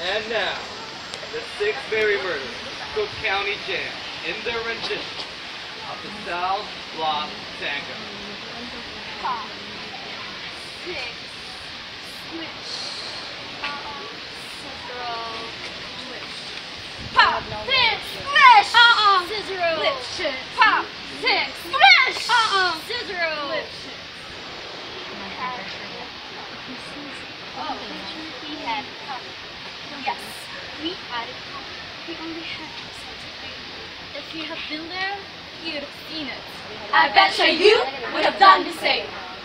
And now, the Six Berry Murders, Cook County Jam, in their rendition of the South Block Tango. 5, 6, switch, scissor, switch. Pop, six, smash! Scissor, flip shit. Pop, six, smash! Scissor, flip shit. Oh, he had it coming. Yes, we had it coming. We only had something. If you had been there, you'd have seen it. I betcha you would have done the same.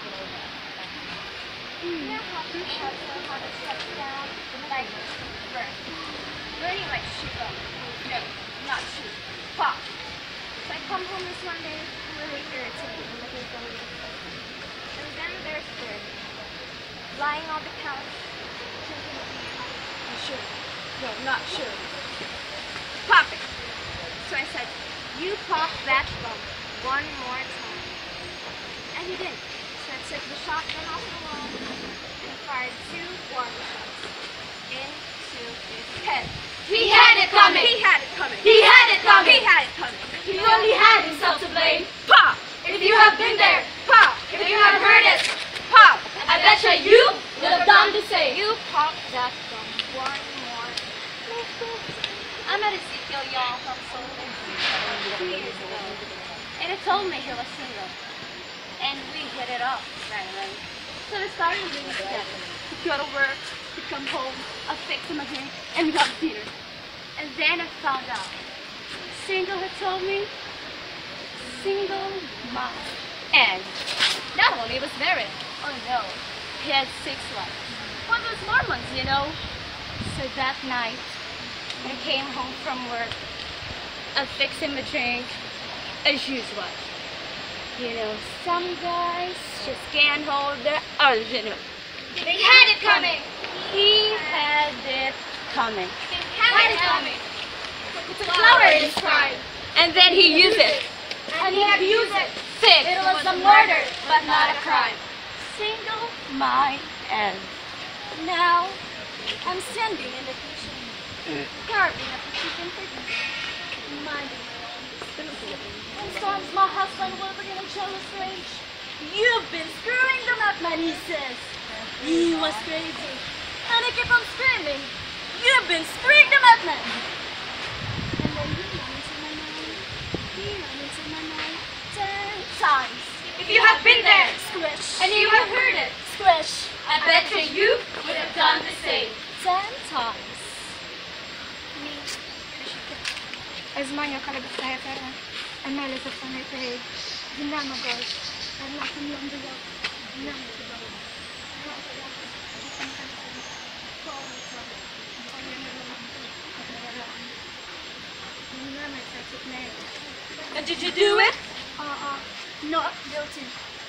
You know how to shut down like Bernie likes shoot up. No, not shoot. Pop. So I come home this Monday, really irritated and looking for me. And then there's Bernie, lying on the couch, drinking a beer. You should. No, not sure. Pop it. So I said, you pop that bump one more time. And he didn't. So I took the shotgun off the wall and fired 2 warning shots into his head. He had it coming! He had it coming! He had it coming! He had it coming! He only had himself to blame. Pop! If you have been there, Pop! if you have heard it, Pop! I betcha you would have done the same. You pop that bump one more. I met Ezekiel, y'all, from Soul 2 years ago. And he told me he was single. And we hit it off right away. So we started living together. He'd go to work, he'd come home, I'd fix him a drink, and we'd have dinner. And then I found out. Single had told me, single mom. And not only was married, oh no, he had 6 wives. One was Mormons, you know. So that night, when I came home from work, I'd fix him a drink, as usual. You know, some guys just can't hold their original. They had it coming. He had it coming. They had it coming. It's a flower in his pride. And then he used it. And he abused it. 6. It was a murder, but not a crime. Single my end. Now, I'm sending in the kitchen. Carving up the chicken for dinner. Minding my own business. And storms my husband will begin a jealous rage. You've been screwing them up, my nieces. He was crazy. And I keep on screaming. You've been screwing them up, man. And then he ran into my mind. He ran into my mind 10 times. If you have been there, Squish. and you have heard it, Squish. I betcha you would have done the same. 10 times. أزمان قلب السيطرة أمال سفنة تهيد دينام غوش أنا كم يوم ديوك دينام تدور And did you do it? Not guilty.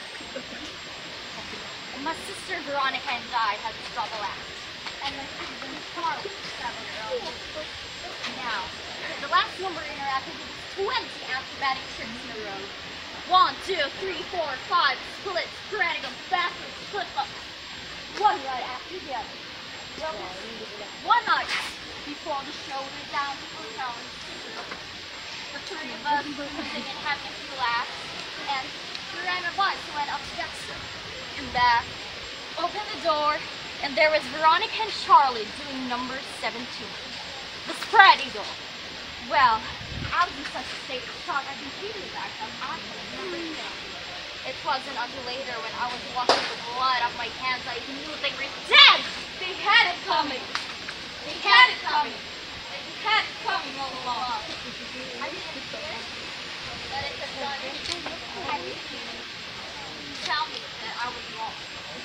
My sister Veronica and I had to struggle out. And my husband Charlie, 7-year-old. Now, the last one we interacted with was 20 acrobatic tricks in a row. 1, 2, 3, 4, 5 splits, paradum, backwards, flip-ups. One right after the other. Well, one night before the show, we went down to the hotel in Cicero. The 3 of us were sitting and having a few laughs, and we ran our bikes and went up to Dexter. And back, opened the door, and there was Veronica and Charlie doing number 17. The spread eagle. Well, I was in such a state of shock I completely backed up. I could never think. It wasn't until later when I was washing the blood off my hands I knew they were dead! They had it coming. They had it coming. They had it coming all along. I didn't wish that it had done anything. I didn't tell me that I was wrong.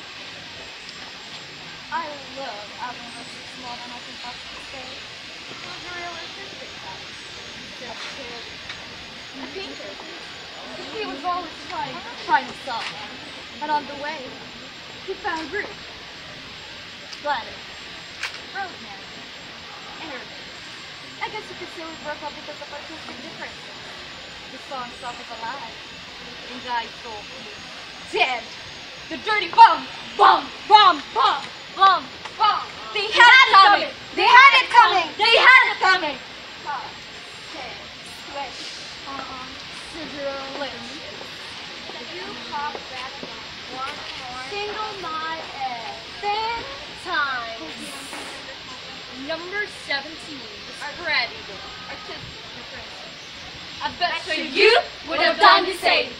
I love having a small and I think that's the same. It was a real artistic guy. A painter. He was always trying to sell. And on the way, he found Ruth. Gladys. Rosemary. Eric. I guess you could say we broke up because of artistic differences. The song itself is alive. And Guy's soul is dead. The dirty bum! Bum! Bum! Bum! Bum! Bum! They had it coming! They had it coming. They had it coming. Single my egg. Fan time. Number 17, the spread eagle. I bet so you would have done the same.